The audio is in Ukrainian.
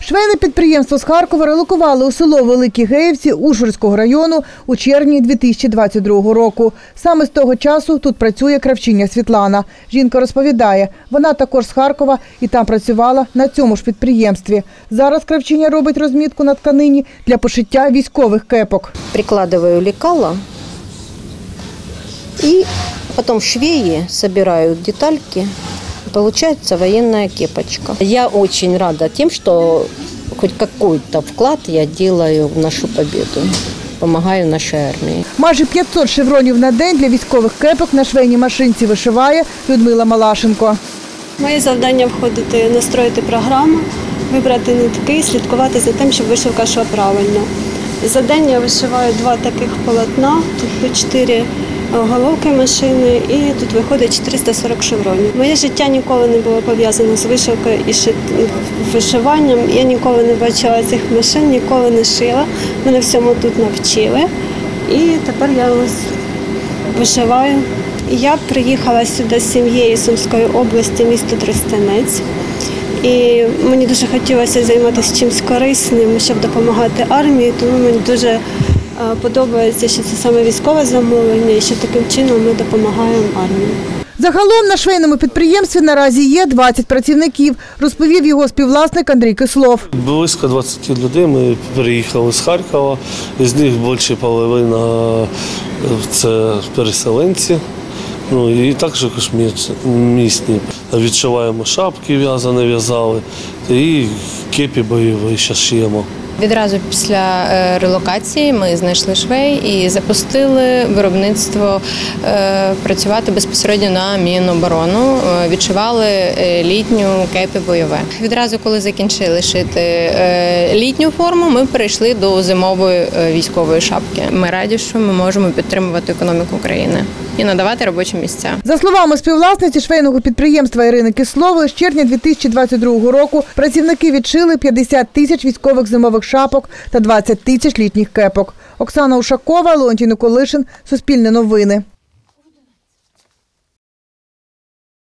Швейне підприємство з Харкова релокували у село Великі Геївці Ужгородського району у червні 2022 року. Саме з того часу тут працює кравчиня Світлана. Жінка розповідає, вона також з Харкова і там працювала на цьому ж підприємстві. Зараз кравчиня робить розмітку на тканині для пошиття військових кепок. Прикладываю лекала и потом швеи собирают детальки. Получается военная кепочка. Я очень рада тем, что хоть какой-то вклад я делаю в нашу победу. Помогаю нашій армії. Майже 500 шевронів на день для військових кепок на швейній машинці вишиває Людмила Малашенко. Моє завдання входити, настроїти програму, вибрати нитки і слідкувати за тим, щоб вишивка йшла правильно. За день я вишиваю 2 таких полотна, тут по 4 головки машини і тут виходить 440 шевронів. Моє життя ніколи не було пов'язане з вишивкою і вишиванням. Я ніколи не бачила цих машин, ніколи не шила. Мене всьому тут навчили. І тепер я вишиваю. Я приїхала сюди з сім'єю з Сумської області, місто Тростянець. І мені дуже хотілося займатися чимось корисним, щоб допомагати армії, тому мені дуже подобається, що це саме військове замовлення і що таким чином ми допомагаємо армії. Загалом на швейному підприємстві наразі є 20 працівників, розповів його співвласник Андрій Кислов. Близько 20 людей ми приїхали з Харкова, з них більше половина – це переселенці. І також місні. Відшиваємо шапки, в'язали і кепі бойові ще шиємо. Відразу після релокації ми знайшли швей і запустили виробництво працювати безпосередньо на Міноборону. Відшивали літню кепі бойове. Відразу, коли закінчили шити літню форму, ми перейшли до зимової військової шапки. Ми раді, що ми можемо підтримувати економіку країни і надавати робочі місця. За словами співвласниці швейного підприємства Ірини Кислової, з червня 2022 року працівники відшили 50 тисяч військових зимових шапок та 20 тисяч літніх кепок. Оксана Ушакова, Леонтій Николишин, Суспільне новини.